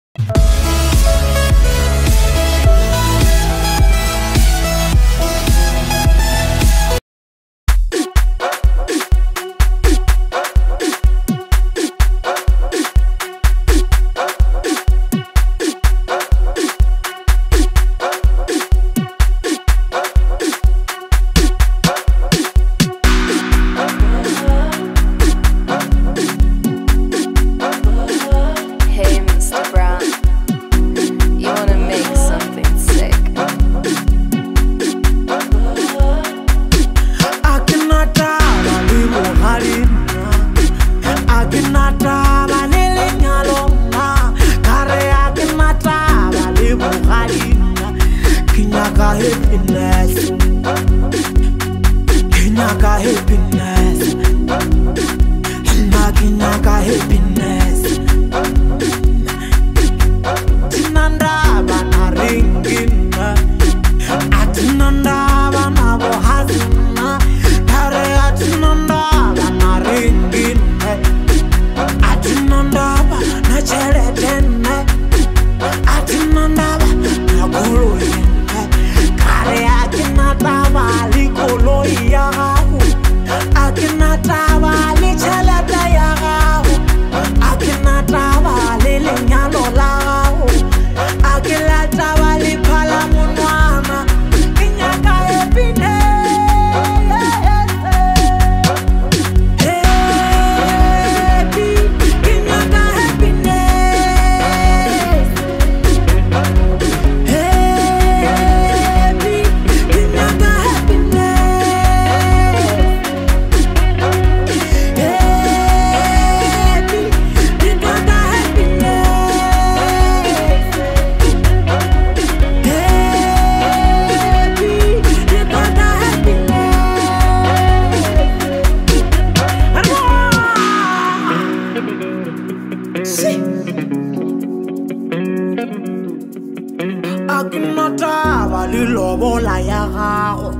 Akinataba li lobola ya gago,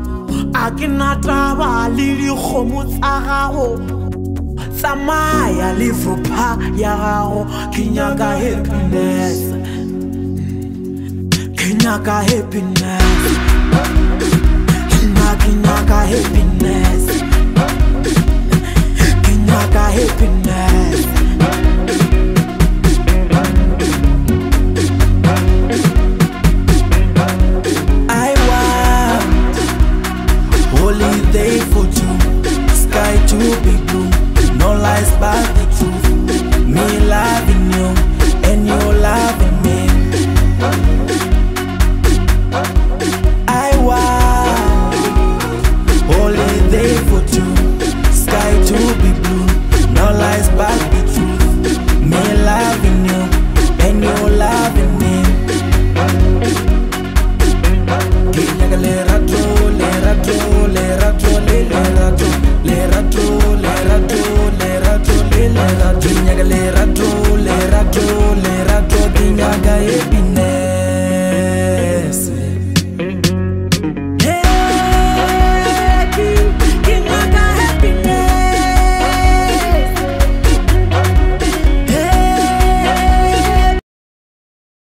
akinataba li dikgomo tsa gago, tsamaya le fopha ya gago. Ke nyaka happiness, ke nyaka happiness, ke nyaka happiness, ke nyaka happiness. Holiday for two, sky to be blue, no lies but the truth. Me loving you and you loving me. I want holiday for two, sky to be blue, no lies but the truth. Me loving you and you loving me. Le rato,